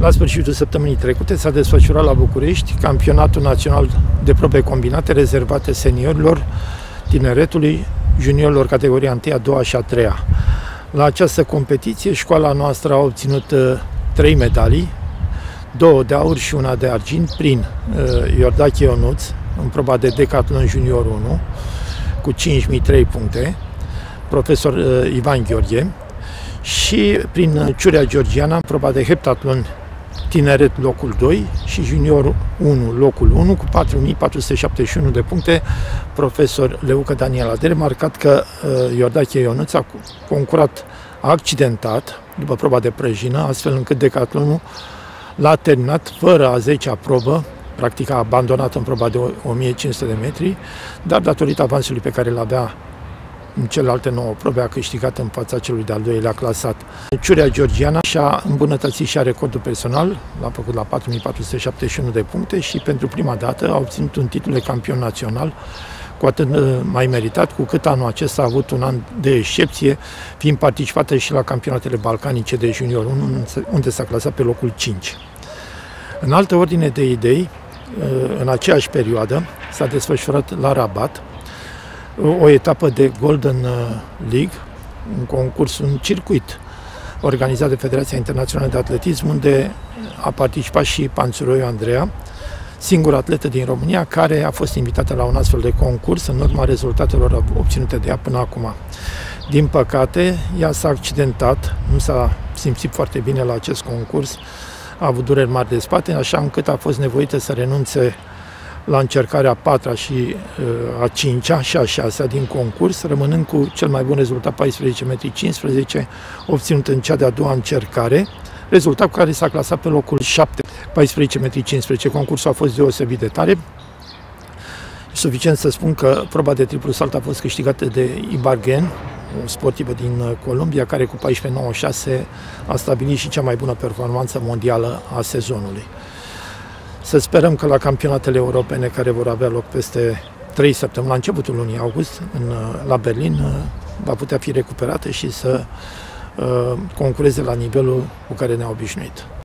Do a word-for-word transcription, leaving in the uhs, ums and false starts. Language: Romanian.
La sfârșitul săptămânii trecute s-a desfășurat la București campionatul național de probe combinate rezervate seniorilor, tineretului, juniorilor categoria unu, a doua și a treia. La această competiție școala noastră a obținut trei medalii, două de aur și una de argint, prin uh, Iordache Ionuț, în proba de decatlon junior unu, cu cinci mii trei puncte, profesor uh, Ivan Gheorghe, și prin Ciurea Georgiana, în proba de heptatlon tineret locul doi și junior unu locul unu, cu patru mii patru sute șaptezeci și unu de puncte, profesor Leucă Daniela. De remarcat că uh, Iordache Ionuț a concurat accidentat, după proba de prăjină, astfel încât decatlonul l-a terminat fără a zecea probă, practic a abandonat în proba de o mie cinci sute de metri, dar datorită avansului pe care îl avea în celelalte nouă probe, a câștigat în fața celui de-al doilea clasat. Ciurea Georgiana și-a îmbunătățit și-a recordul personal, l-a făcut la patru mii patru sute șaptezeci și unu de puncte și pentru prima dată a obținut un titlu de campion național, cu atât mai meritat, cu cât anul acesta a avut un an de excepție, fiind participată și la campionatele balcanice de junior unu, unde s-a clasat pe locul cinci. În altă ordine de idei, în aceeași perioadă, s-a desfășurat la Rabat o etapă de Golden League, un concurs, un circuit organizat de Federația Internațională de Atletism, unde a participat și Panțuroiu Andreea, singura atletă din România care a fost invitată la un astfel de concurs în urma rezultatelor obținute de ea până acum. Din păcate, ea s-a accidentat, nu s-a simțit foarte bine la acest concurs, a avut dureri mari de spate, așa încât a fost nevoită să renunțe la încercarea a patra și a cincea și a șasea din concurs, rămânând cu cel mai bun rezultat paisprezece metri cincisprezece, obținut în cea de-a doua încercare, rezultat cu care s-a clasat pe locul șapte, paisprezece metri cincisprezece. Concursul a fost deosebit de tare. Suficient să spun că proba de triplu salt a fost câștigată de Ibargen, o sportivă din Columbia, care cu paisprezece nouăzeci și șase a stabilit și cea mai bună performanță mondială a sezonului. Să sperăm că la campionatele europene, care vor avea loc peste trei săptămâni, la începutul lunii august, în, la Berlin, va putea fi recuperată și să uh, concureze la nivelul cu care ne-a obișnuit.